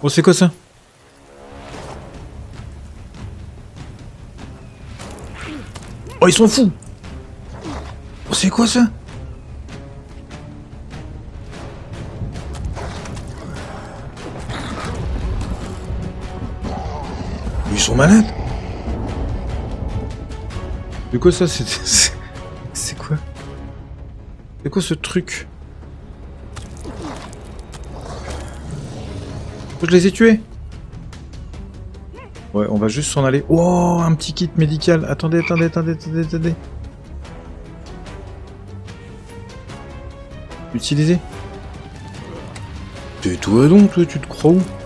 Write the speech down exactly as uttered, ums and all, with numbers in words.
Oh, c'est quoi ça? Oh, ils sont fous! Oh, c'est quoi ça? Ils sont malades! C'est quoi ça? C'est... C'est quoi? C'est quoi ce truc? Je les ai tués! Ouais, on va juste s'en aller. Oh, un petit kit médical. Attendez, attendez, attendez, attendez, attendez. Utiliser. Et toi donc, toi, tu te crois où?